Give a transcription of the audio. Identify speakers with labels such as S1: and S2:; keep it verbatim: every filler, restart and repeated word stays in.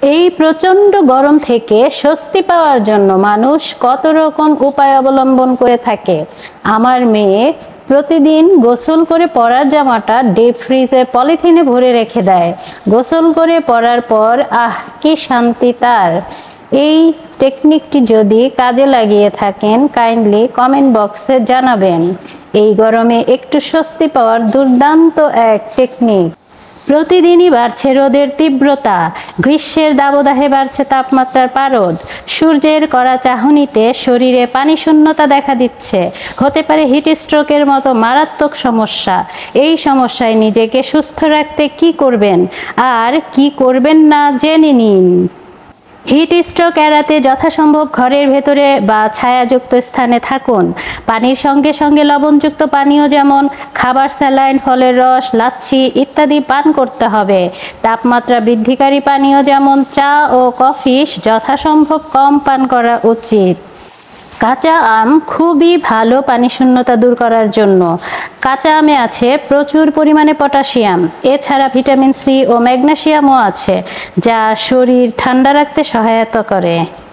S1: এই প্রচণ্ড গরম থেকে স্বস্তি পাওয়ার জন্য মানুষ কত রকম উপায় অবলম্বন করে থাকে। আমার মেয়ে প্রতিদিন গোসল করে পরার জামাটা ডিপ ফ্রিজে পলিথিনে ভরে রেখে দেয়। গোসল করে পরার পর আহ কি শান্তি তার। এই টেকনিকটি যদি কাজে লাগিয়ে থাকেন কাইন্ডলি কমেন্ট বক্সে জানাবেন। এই গরমে একটু স্বস্তি পাওয়ার দুর্দান্ত এক টেকনিক। প্রতিদিনই বাড়ছে রোদের তীব্রতা, গ্রীষ্মের দাবদাহে বাড়ছে তাপমাত্রার পারদ, সূর্যের কড়া চাহনিতে শরীরে পানি শূন্যতা দেখা দিচ্ছে, হতে পারে হিট স্ট্রোকের মতো মারাত্মক সমস্যা। এই সমস্যায় নিজেকে সুস্থ রাখতে কি করবেন আর কি করবেন না জেনে নিন। হিট স্ট্রোক এড়াতে যথাসম্ভব ঘরের ভেতরে বা ছায়াযুক্ত স্থানে থাকুন। পানির সঙ্গে সঙ্গে লবণযুক্ত পানীয় যেমন খাবার, স্যালাইন, ফলের রস, লাচ্ছি ইত্যাদি পান করতে হবে। তাপমাত্রা বৃদ্ধিকারী পানীয় যেমন চা ও কফি যথাসম্ভব কম পান করা উচিত। কাঁচা আম খুবই ভালো পানি শূন্যতা দূর করার জন্য। কাঁচা আমে আছে প্রচুর পরিমাণে পটাশিয়াম, এছাড়া ভিটামিন সি ও ম্যাগনেসিয়ামও আছে, যা শরীর ঠান্ডা রাখতে সহায়তা করে।